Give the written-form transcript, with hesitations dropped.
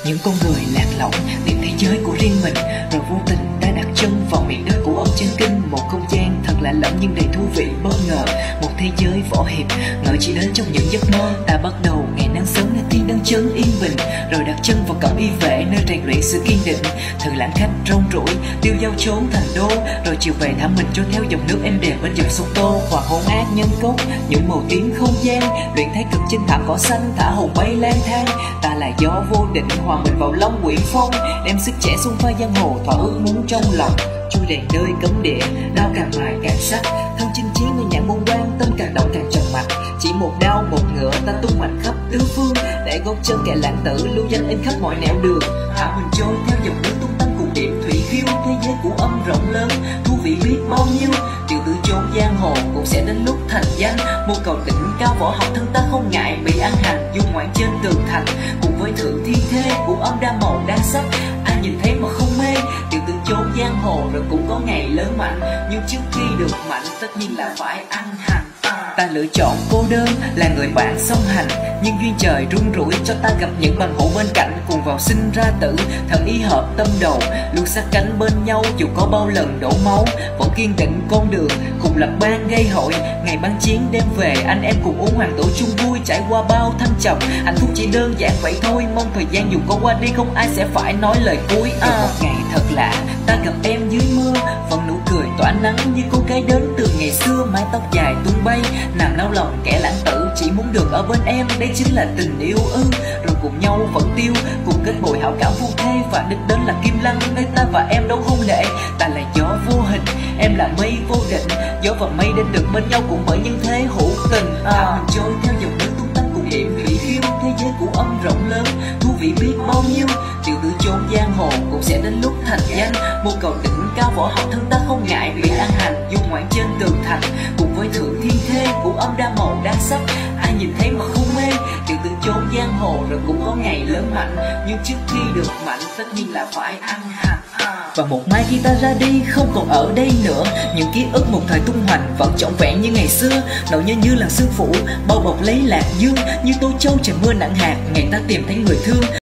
những con người lạc lõng tìm thế giới của riêng mình, rồi vô tình ta đặt chân vào miền đất của ông trên kinh. Một không gian thật lạ lẫm nhưng đầy thú vị bất ngờ, một thế giới võ hiệp ngỡ chỉ đến trong những giấc mơ. Ta bắt đầu ngày nắng sớm nơi thiên đăng chấn yên bình, rồi đặt chân vào cẩm y vệ nơi rèn luyện sự kiên định. Thử lãng khách rong ruổi tiêu dao trốn thành đô, rồi chiều về thả mình trôi theo dòng nước êm đềm bên dòng sông Tô. Hòa hôn ác nhân cốc những màu tím không gian, luyện thái cực trên thảm cỏ xanh thả hồn bay lang thang. Ta là gió vô định hòa mình vào Long Quyển Phong, đem sức trẻ xung pha giang hồ thỏa ước muốn trong lòng. Chui đèn nơi cấm địa, đao càng mài càng sắc, thân chinh chiến nơi nhãn môn quan, tâm càng động càng trầm mặc. Chỉ một đao một ngựa ta tung mạnh khắp tứ phương, để gót chân kẻ lãng tử lưu danh in khắp mọi nẻo đường. Thả mình trôi theo dòng nước tung tăng cùng điểm thủy khiêu, thế giới của âm rộng lớn thú vị biết bao nhiêu. Tiểu tử chốn giang hồ cũng sẽ đến lúc thành danh, một cầu đỉnh cao võ học thân ta không ngại bị ăn hành, dung ngoạn trên tường thành cùng với thượng thiên thê của âm đa màu đa sắc. Ai nhìn thấy mà không mê, tiểu tử chốn giang hồ rồi cũng có ngày lớn mạnh, nhưng trước khi được mạnh tất nhiên là phải ăn hành. Ta lựa chọn cô đơn là người bạn song hành, nhưng duyên trời rung rủi cho ta gặp những bằng hữu bên cạnh, cùng vào sinh ra tử thật ý hợp tâm đầu, luôn sát cánh bên nhau dù có bao lần đổ máu, vẫn kiên định con đường cùng lập ban gây hội. Ngày ban chiến đêm về anh em cùng uống hoàng tổ chung vui, trải qua bao thăng trầm, hạnh phúc chỉ đơn giản vậy thôi. Mong thời gian dù có qua đi không ai sẽ phải nói lời cuối. Một ngày thật lạ ta gặp em dưới mưa, vẫn nụ cười tỏa nắng như cô gái đến từ ngày xưa, mái tóc dài tung bay nằm nao lòng kẻ lãng tử, chỉ muốn được ở bên em, đây chính là tình yêu ư. Rồi cùng nhau vẫn tiêu cùng kết bồi hảo cảm vô thê, và đích đến là kim lăng nơi ta và em đâu không lệ. Ta là gió vô hình, em là mây vô định, gió và mây đến được bên nhau cũng bởi những thế hữu tình. Thả mình trôi theo dòng nước tung tăng cùng điểm thủy khiêu, thế giới của âm rộng lớn thú vị biết bao nhiêu. Tiểu tử chốn giang hồ cũng sẽ đến lúc thành danh, một cầu đỉnh cao võ học thân ta không ngại bị ăn hành, dung ngoạn trên tường thành cùng với thượng thiên thê của âm đa màu đa sắc. Ai nhìn thấy mà không mê, tiểu tử chốn giang hồ rồi cũng có ngày lớn mạnh, nhưng trước khi được mạnh tất nhiên là phải ăn hành. Và một mai khi ta ra đi không còn ở đây nữa, những ký ức một thời tung hoành vẫn trọn vẹn như ngày xưa. Nỗi nhớ như làn sương phủ bao bọc lấy lạc dương, như tô châu trời mưa nặng hạt, ngày ta tìm thấy người thương.